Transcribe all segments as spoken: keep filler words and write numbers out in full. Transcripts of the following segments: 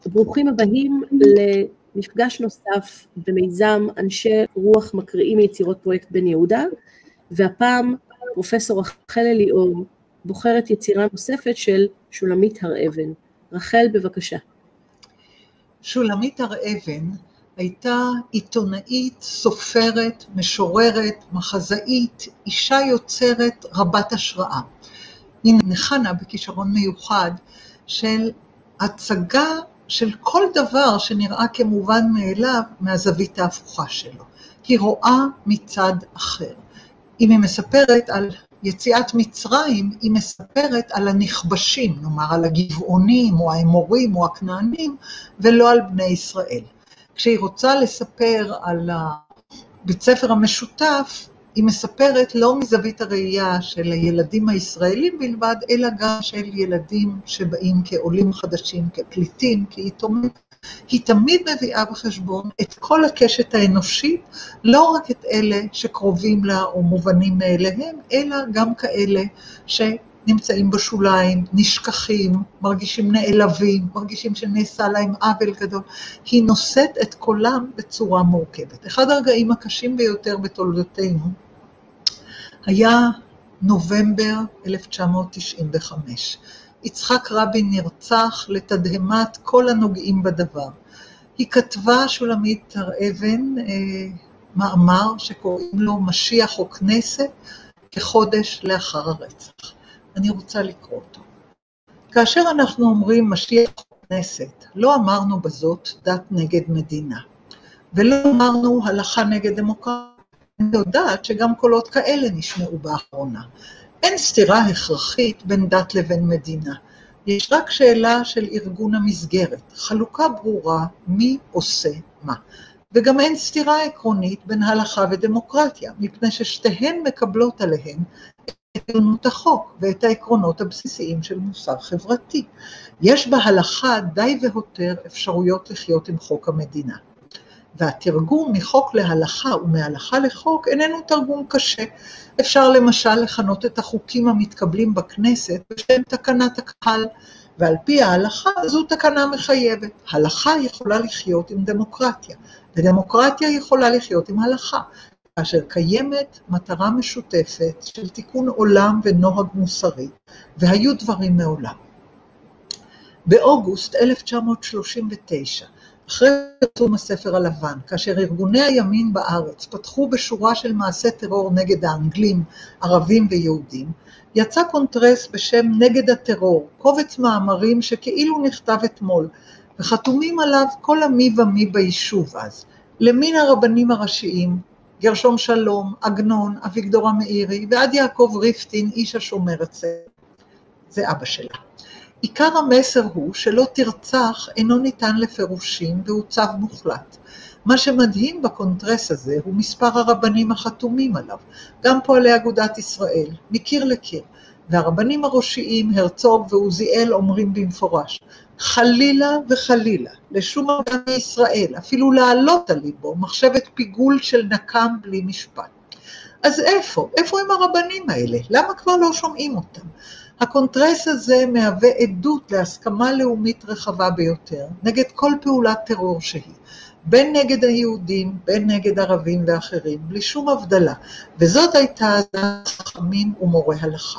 ברוכים הבאים למפגש נוסף במיזם אנשי רוח מקריאים יצירות פרויקט בן יהודה, והפעם פרופסור רחל אליאור בוחרת יצירה נוספת של שולמית הר אבן. רחל, בבקשה. שולמית הר אבן הייתה עיתונאית, סופרת, משוררת, מחזאית, אישה יוצרת רבת השראה. היא נחנה בכישרון מיוחד של הצגה של כל דבר שנראה כמובן מאליו מהזווית ההפוכה שלו. היא רואה מצד אחר. אם היא מספרת על יציאת מצרים, היא מספרת על הנכבשים, נאמר על הגבעונים או האמורים או הכנענים, ולא על בני ישראל. כשהיא רוצה לספר על בית ספר המשותף, היא מספרת לא מזווית הראייה של הילדים הישראלים בלבד, אלא גם של ילדים שבאים כעולים חדשים, כפליטים, כיתומים. היא תמיד מביאה בחשבון את כל הקשת האנושית, לא רק את אלה שקרובים לה או מובנים מאליהם, אלא גם כאלה שנמצאים בשוליים, נשכחים, מרגישים נעלבים, מרגישים שנעשה להם עוול גדול. היא נושאת את קולם בצורה מורכבת. אחד הרגעים הקשים ביותר בתולדותינו היה נובמבר אלף תשע מאות תשעים וחמש. יצחק רבין נרצח לתדהמת כל הנוגעים בדבר. היא כתבה, שולמית הר אבן, אה, מאמר שקוראים לו משיח או כנסת, כחודש לאחר הרצח. אני רוצה לקרוא אותו. כאשר אנחנו אומרים משיח או כנסת, לא אמרנו בזאת דת נגד מדינה, ולא אמרנו הלכה נגד דמוקרטיה. אני יודעת שגם קולות כאלה נשמעו באחרונה. אין סתירה הכרחית בין דת לבין מדינה. יש רק שאלה של ארגון המסגרת, חלוקה ברורה מי עושה מה. וגם אין סתירה עקרונית בין הלכה ודמוקרטיה, מפני ששתיהן מקבלות עליהן את עליונות החוק ואת העקרונות הבסיסיים של מוסר חברתי. יש בהלכה די והותר אפשרויות לחיות עם חוק המדינה. והתרגום מחוק להלכה ומהלכה לחוק איננו תרגום קשה. אפשר למשל לכנות את החוקים המתקבלים בכנסת בשם תקנת הקהל, ועל פי ההלכה זו תקנה מחייבת. הלכה יכולה לחיות עם דמוקרטיה, ודמוקרטיה יכולה לחיות עם הלכה, כאשר קיימת מטרה משותפת של תיקון עולם ונוהג מוסרי, והיו דברים מעולם. באוגוסט אלף תשע מאות שלושים ותשע, אחרי פרסום הספר הלבן, כאשר ארגוני הימין בארץ פתחו בשורה של מעשי טרור נגד האנגלים, ערבים ויהודים, יצא קונטרס בשם נגד הטרור, קובץ מאמרים שכאילו נכתב אתמול, וחתומים עליו כל המי ומי ביישוב אז, למין הרבנים הראשיים, גרשום שלום, עגנון, אביגדור המאירי, ועד יעקב ריפטין, איש השומר הצבאי. זה אבא שלה. עיקר המסר הוא שלא תרצח אינו ניתן לפירושים והוא צו מוחלט. מה שמדהים בקונטרס הזה הוא מספר הרבנים החתומים עליו, גם פועלי אגודת ישראל, מקיר לקיר, והרבנים הראשיים הרצוג ועוזיאל אומרים במפורש, חלילה וחלילה, לשום אדם מישראל, אפילו לעלות על ליבו, מחשבת פיגול של נקם בלי משפט. אז איפה? איפה הם הרבנים האלה? למה כבר לא שומעים אותם? הקונטרס הזה מהווה עדות להסכמה לאומית רחבה ביותר, נגד כל פעולת טרור שהיא, בין נגד היהודים, בין נגד ערבים ואחרים, בלי שום הבדלה, וזאת הייתה חכמים ומורה הלכה.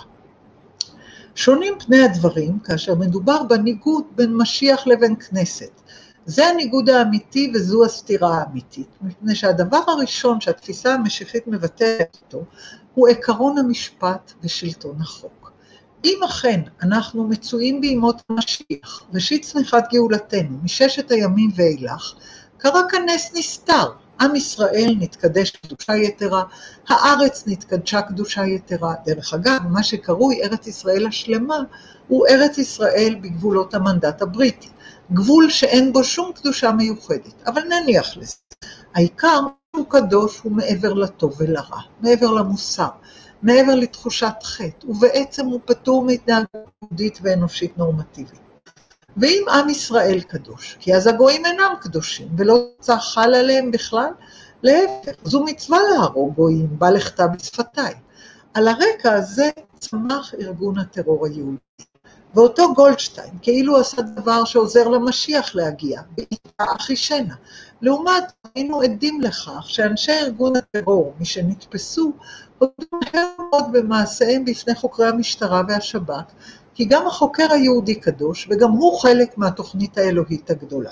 שונים פני הדברים כאשר מדובר בניגוד בין משיח לבין כנסת. זה הניגוד האמיתי וזו הסתירה האמיתית, מפני שהדבר הראשון שהתפיסה המשיחית מבטאת אותו, הוא עקרון המשפט ושלטון החוק. אם אכן אנחנו מצויים בימות המשיח, ראשית צמיחת גאולתנו, מששת הימים ואילך, קרה כאן נס נסתר. עם ישראל נתקדש קדושה יתרה, הארץ נתקדשה קדושה יתרה. דרך אגב, מה שקרוי ארץ ישראל השלמה, הוא ארץ ישראל בגבולות המנדט הבריטי. גבול שאין בו שום קדושה מיוחדת, אבל נניח לזה. העיקר הוא קדוש הוא מעבר לטוב ולרע, מעבר למוסר, מעבר לתחושת חטא, ובעצם הוא פטור מהתנהגות יהודית ואנושית נורמטיבית. ואם עם ישראל קדוש, כי אז הגויים אינם קדושים, ולא צחל עליהם בכלל, להפך, זו מצווה להרוג גויים, בא לכתב בשפתיים. על הרקע הזה צמח ארגון הטרור היהודי. ואותו גולדשטיין כאילו עשה דבר שעוזר למשיח להגיע, בעיטה אחישנה. לעומת, היינו עדים לכך שאנשי ארגון הטרור, מי שנתפסו, הודו מהר מאוד במעשיהם בפני חוקרי המשטרה והשב"כ, כי גם החוקר היהודי קדוש, וגם הוא חלק מהתוכנית האלוהית הגדולה.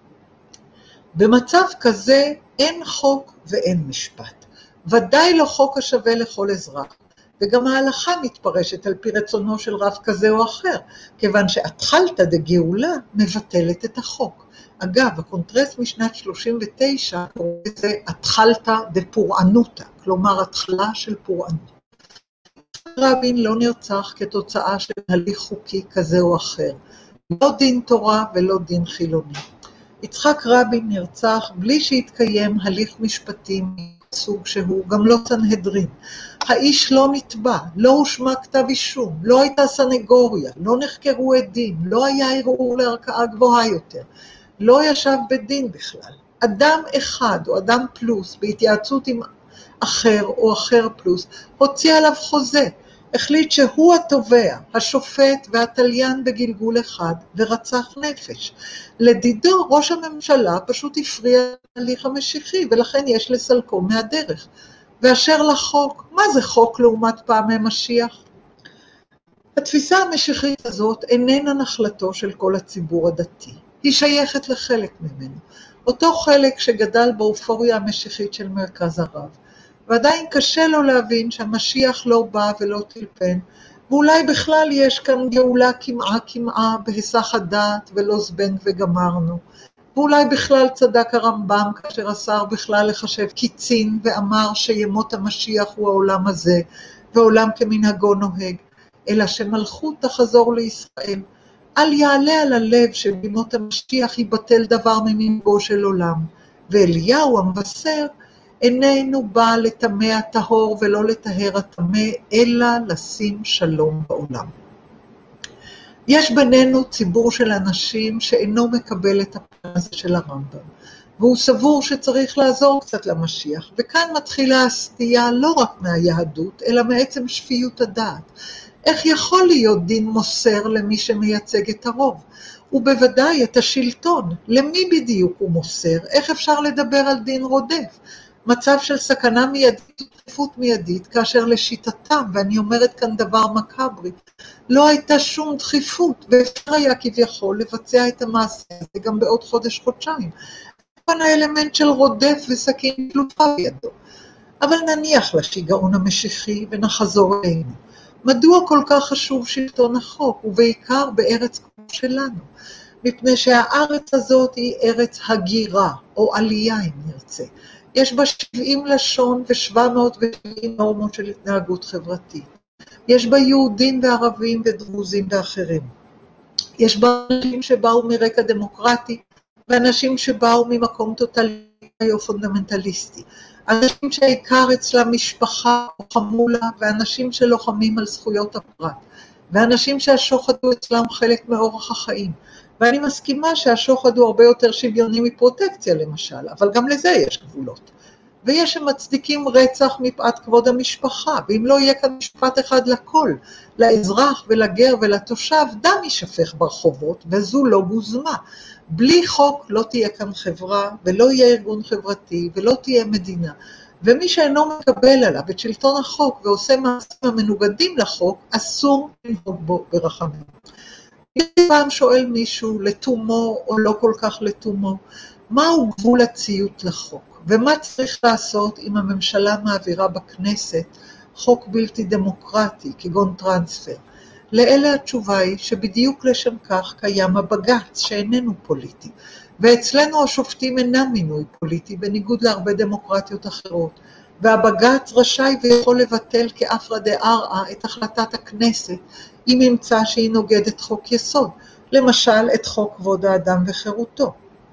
במצב כזה אין חוק ואין משפט. ודאי לא חוק השווה לכל אזרח. וגם ההלכה מתפרשת על פי רצונו של רב כזה או אחר, כיוון שהתחלתא דגאולה מבטלת את החוק. אגב, הקונטרס משנת שלושים ותשע קורא לזה התחלתא דפורענותא, כלומר התחלה של פורענות. רבין לא נרצח כתוצאה של הליך חוקי כזה או אחר, לא דין תורה ולא דין חילוני. יצחק רבין נרצח בלי שהתקיים הליך משפטי מסוג שהוא, גם לא סנהדרין. האיש לא נתבע, לא הושמע כתב אישום, לא הייתה סנגוריה, לא נחקרו עדים, לא היה ערעור לערכאה גבוהה יותר, לא ישב בדין בכלל. אדם אחד או אדם פלוס בהתייעצות עם אחר או אחר פלוס הוציא עליו חוזה, החליט שהוא התובע, השופט והתליין בגלגול אחד ורצח נפש. לדידו ראש הממשלה פשוט הפריע להליך המשיחי ולכן יש לסלקו מהדרך. ואשר לחוק, מה זה חוק לעומת פעמי משיח? התפיסה המשיחית הזאת איננה נחלתו של כל הציבור הדתי, היא שייכת לחלק ממנו, אותו חלק שגדל באופוריה המשיחית של מרכז הרב. ועדיין קשה לו להבין שהמשיח לא בא ולא טלפן, ואולי בכלל יש כאן גאולה כמעה כמעה בהיסח הדעת ולא זבנג וגמרנו. ואולי בכלל צדק הרמב"ם כאשר אסר בכלל לחשב קיצין ואמר שימות המשיח הוא העולם הזה, ועולם כמנהגו נוהג, אלא שמלכות תחזור לישראל. אל יעלה על הלב שבימות המשיח יבטל דבר ממנהגו של עולם. ואליהו המבשר, איננו בא לטמא הטהור ולא לטהר הטמא, אלא לשים שלום בעולם. יש בינינו ציבור של אנשים שאינו מקבל את הפן הזה של הרמב"ם, והוא סבור שצריך לעזור קצת למשיח, וכאן מתחילה הסטייה לא רק מהיהדות, אלא מעצם שפיות הדעת. איך יכול להיות דין מוסר למי שמייצג את הרוב? ובוודאי את השלטון, למי בדיוק הוא מוסר? איך אפשר לדבר על דין רודף? מצב של סכנה מיידית ודחיפות מיידית, כאשר לשיטתם, ואני אומרת כאן דבר מקברי, לא הייתה שום דחיפות, ואפשר היה כביכול לבצע את המעשה הזה גם בעוד חודש חודשיים. כאן האלמנט של רודף וסכין תלופה בידו. אבל נניח לשיגעון המשיחי ונחזור אלינו. מדוע כל כך חשוב שלטון החוק, ובעיקר בארץ כמו שלנו? מפני שהארץ הזאת היא ארץ הגירה, או עלייה אם נרצה. יש בה שבעים לשון ו-שבע מאות ושבעים נורמות של התנהגות חברתית. יש בה יהודים וערבים ודרוזים ואחרים. יש בה אנשים שבאו מרקע דמוקרטי, ואנשים שבאו ממקום טוטליטרי או פונדמנטליסטי. אנשים שהעיקר אצלם משפחה או חמולה, ואנשים שלוחמים על זכויות הפרט. ואנשים שהשוחד הוא אצלם חלק מאורח החיים. ואני מסכימה שהשוחד הוא הרבה יותר שוויוני מפרוטקציה למשל, אבל גם לזה יש גבולות. ויש שמצדיקים רצח מפאת כבוד המשפחה, ואם לא יהיה כאן משפט אחד לכל, לאזרח ולגר ולתושב, דם יישפך ברחובות, וזו לא גוזמה. בלי חוק לא תהיה כאן חברה, ולא יהיה ארגון חברתי, ולא תהיה מדינה. ומי שאינו מקבל עליו את שלטון החוק, ועושה מעשים המנוגדים לחוק, אסור לנהוג בו ברחמים. פעם שואל מישהו לתומו או לא כל כך לתומו, מהו גבול הציות לחוק? ומה צריך לעשות אם הממשלה מעבירה בכנסת חוק בלתי דמוקרטי, כגון טרנספר? לאלה התשובה היא שבדיוק לשם כך קיים הבג"ץ שאיננו פוליטי, ואצלנו השופטים אינם מינוי פוליטי, בניגוד להרבה דמוקרטיות אחרות, והבג"ץ רשאי ויכול לבטל כאפרא דארעא את החלטת הכנסת, אם ימצא שהיא נוגדת חוק יסוד, למשל את חוק כבוד האדם וחירותו.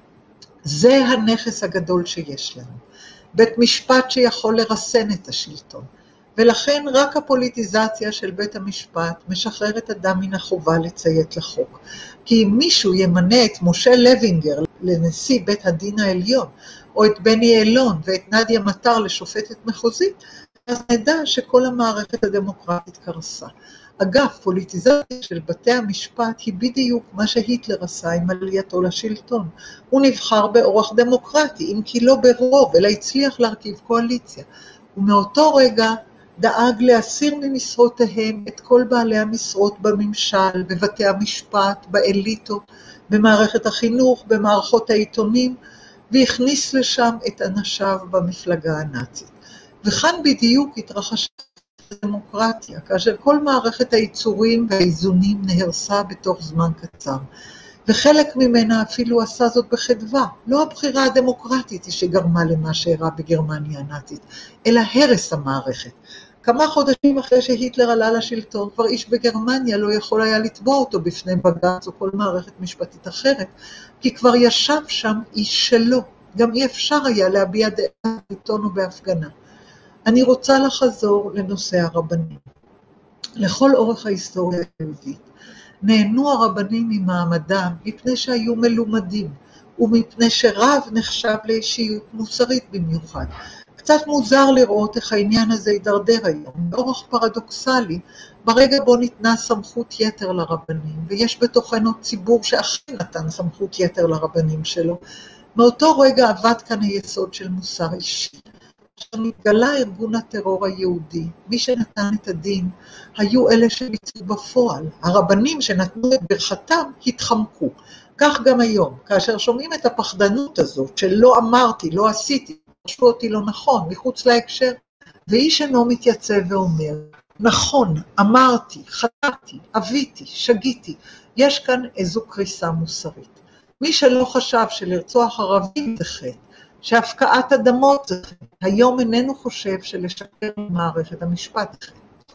זה הנכס הגדול שיש לנו, בית משפט שיכול לרסן את השלטון, ולכן רק הפוליטיזציה של בית המשפט משחררת אדם מן החובה לציית לחוק. כי אם מישהו ימנה את משה לוינגר לנשיא בית הדין העליון, או את בני אלון ואת נדיה מטר לשופטת מחוזית, אז נדע שכל המערכת הדמוקרטית קרסה. אגב, פוליטיזציה של בתי המשפט היא בדיוק מה שהיטלר עשה עם עלייתו לשלטון. הוא נבחר באורח דמוקרטי, אם כי לא ברוב, אלא הצליח להרכיב קואליציה. ומאותו רגע דאג להסיר ממשרותיהם את כל בעלי המשרות בממשל, בבתי המשפט, באליטות, במערכת החינוך, במערכות העיתונים, והכניס לשם את אנשיו במפלגה הנאצית. וכאן בדיוק התרחשה הדמוקרטיה, כאשר כל מערכת הייצורים והאיזונים נהרסה בתוך זמן קצר. וחלק ממנה אפילו עשה זאת בחדווה. לא הבחירה הדמוקרטית היא שגרמה למה שאירע בגרמניה הנאצית, אלא הרס המערכת. כמה חודשים אחרי שהיטלר עלה לשלטון, כבר איש בגרמניה לא יכול היה לתבוע אותו בפני בג"ץ או כל מערכת משפטית אחרת, כי כבר ישב שם איש שלו. גם אי אפשר היה להביע דעה בעיתון או בהפגנה. אני רוצה לחזור לנושא הרבנים. לכל אורך ההיסטוריה היהודית, נהנו הרבנים ממעמדם מפני שהיו מלומדים, ומפני שרב נחשב לאישיות מוסרית במיוחד. קצת מוזר לראות איך העניין הזה יידרדר היום, באורח פרדוקסלי, ברגע בו ניתנה סמכות יתר לרבנים, ויש בתוכנו ציבור שאכן נתן סמכות יתר לרבנים שלו, מאותו רגע עבד כאן היסוד של מוסר אישי. כשנתגלה ארגון הטרור היהודי, מי שנתן את הדין היו אלה שביצעו בפועל. הרבנים שנתנו את ברכתם התחמקו. כך גם היום, כאשר שומעים את הפחדנות הזאת של לא אמרתי, לא עשיתי, חשבו אותי לא נכון, מחוץ להקשר, ואיש אינו מתייצב ואומר, נכון, אמרתי, חטאתי, אביתי, שגיתי, יש כאן איזו קריסה מוסרית. מי שלא חשב שלרצוח ערבים זה חטא, שהפקעת אדמות זה חטא, היום איננו חושב שלשקר מערכת המשפט זה חטא.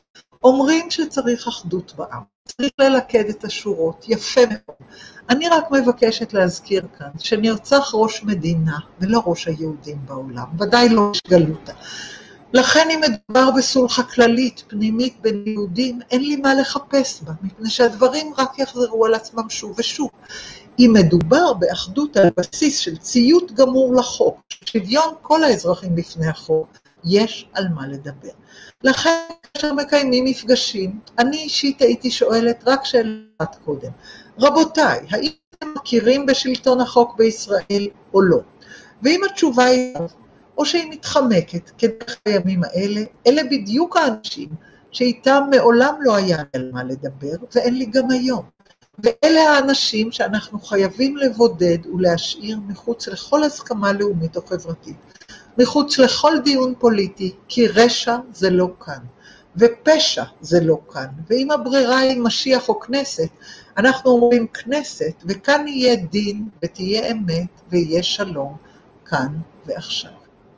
אומרים שצריך אחדות בעם, צריך ללכד את השורות, יפה מאוד. אני רק מבקשת להזכיר כאן שנרצח ראש מדינה ולא ראש היהודים בעולם, ודאי לא יש גלותה. לכן אם מדובר בסולחה כללית, פנימית בין יהודים, אין לי מה לחפש בה, מפני שהדברים רק יחזרו על עצמם שוב ושוב. אם מדובר באחדות על בסיס של ציות גמור לחוק, שוויון כל האזרחים בפני החוק, יש על מה לדבר. לכן כאשר מקיימים מפגשים, אני אישית הייתי שואלת רק שאלת קודם, רבותיי, האם אתם מכירים בשלטון החוק בישראל או לא? ואם התשובה היא או שהיא מתחמקת כדרך הימים האלה, אלה בדיוק האנשים שאיתם מעולם לא היה על מה לדבר, ואין לי גם היום. ואלה האנשים שאנחנו חייבים לבודד ולהשאיר מחוץ לכל הסכמה לאומית או חברתית, מחוץ לכל דיון פוליטי, כי רשע זה לא כאן, ופשע זה לא כאן. ואם הברירה היא משיח או כנסת, אנחנו אומרים כנסת, וכאן יהיה דין ותהיה אמת ויהיה שלום, כאן ועכשיו.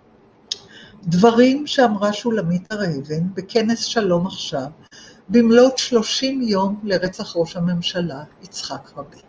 דברים שאמרה שולמית הר אבן בכנס שלום עכשיו, במלאת שלושים יום לרצח ראש הממשלה יצחק רבין.